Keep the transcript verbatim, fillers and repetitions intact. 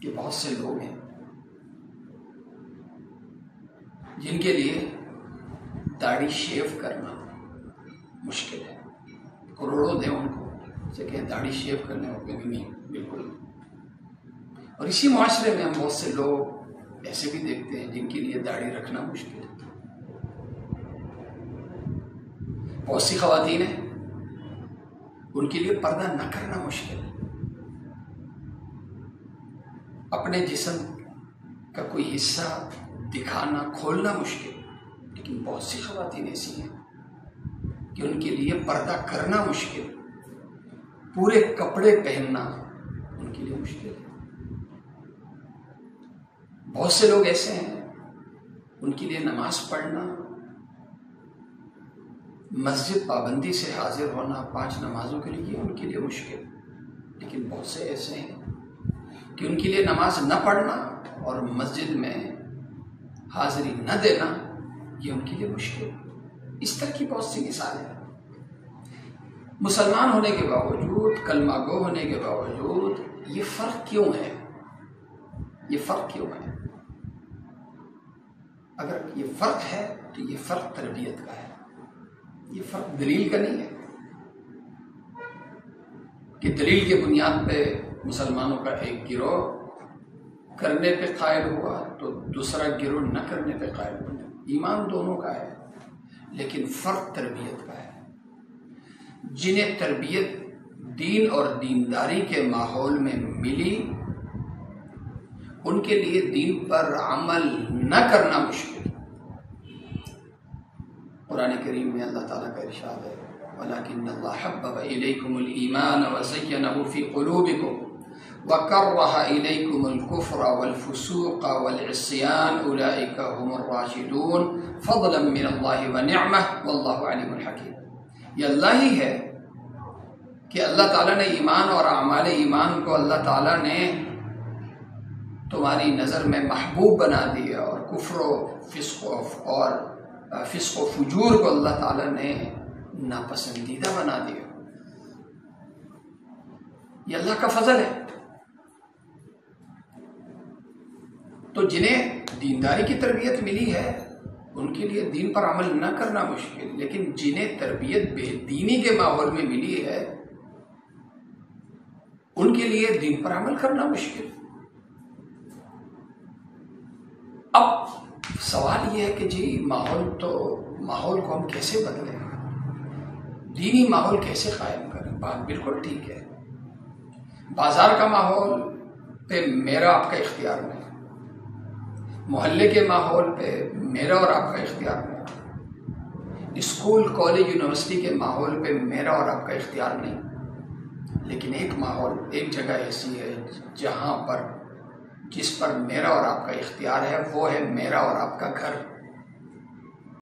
کہ بہت سے لوگ ہیں جن کے لیے داڑھی شیو کرنا مشکل ہے. کروڑوں دیں ان کو سے کہ داڑھی شیو کرنے ہو کہ نہیں بالکل. اور اسی معاشرے میں ہم بہت سے لوگ ایسے بھی دیکھتے ہیں جن کے لیے داڑھی رکھنا مشکل ہے. بہت سی خواتین ہیں ان کے لیے پردہ نہ کرنا مشکل ہے. اپنے جسم کا کوئی حصہ دکھانا کھولنا مشکل. لیکن بہت سی خواتین ایسی ہیں کہ ان کے لیے پردہ کرنا مشکل، پورے کپڑے پہننا ان کے لیے مشکل ہے. بہت سے لوگ ایسے ہیں ان کے لیے نماز پڑھنا، مسجد پابندی سے حاضر ہونا پانچ نمازوں کے لیے ان کے لیے مشکل. لیکن بہت سے ایسے ہیں کہ ان کے لیے نماز نہ پڑھنا اور مسجد میں حاضری نہ دینا یہ ان کے لیے مشکل. اس طرح کی بہت سی مثالیں ہیں. مسلمان ہونے کے باوجود، کلمہ گو ہونے کے باوجود یہ فرق کیوں ہے؟ یہ فرق کیوں ہے؟ اگر یہ فرق ہے تو یہ فرق تربیت کا ہے. یہ فرق دلیل کا نہیں ہے کہ دلیل کے بنیاد پہ مسلمانوں کا ایک گروہ کرنے پہ قائل ہوا تو دوسرا گروہ نہ کرنے پہ قائل ہوا. ایمان دونوں کا ہے لیکن فرق تربیت کا ہے. جنہیں تربیت دین اور دینداری کے ماحول میں ملی ان کے لیے دین پر عمل نہ کرنا مشکل. قرآن کریم میں اللہ تعالیٰ کا ارشاد ہے وَلَكِنَّ اللَّهَ حَبَّبَ إِلَيْكُمُ الْإِيمَانَ وَزَيَّنَهُ فِي قُلُوبِكُمْ وَكَرَّهَ إِلَيْكُمُ الْكُفْرَ وَالْفُسُوقَ وَالْعِصْيَانَ أُولَئِكَ هُمُ الرَّاشِدُونَ فَضْلًا مِّنَ اللَّهِ وَنِعْمَةً وَاللَّهُ عَلِيمٌ حَكِيمٌ. یہ اللہ ہی ہے کہ اللہ تعالیٰ نے ایمان اور اعمال ایمان کو اللہ تعالیٰ نے تمہاری نظر میں محبوب بنا دیا اور کفر و فسق و اور فسق و فجور کو اللہ تعالیٰ نے ناپسندیدہ بنا دیا. یہ اللہ کا فضل ہے. تو جنہیں دینداری کی تربیت ملی ہے ان کے لیے دین پر عمل نہ کرنا مشکل. لیکن جنہیں تربیت بے دینی کے ماحول میں ملی ہے ان کے لیے دین پر عمل کرنا مشکل. اب سوال یہ ہے کہ جی ماحول تو ماحول کو ہم کیسے بدلیں، دینی ماحول کیسے قائم کریں؟ بات بالکل ٹھیک ہے. بازار کا ماحول پہ میرا آپ کا اختیار نہیں، محلے کے ماحول پہ میرا اور آپ کا اختیار نہیں، اسکول کالج یونیورسٹی کے ماحول پہ میرا اور آپ کا اختیار نہیں. لیکن ایک ماحول ایک جگہ ایسی ہے جہاں پر جس پر میرا اور آپ کا اختیار ہے، وہ ہے میرا اور آپ کا گھر.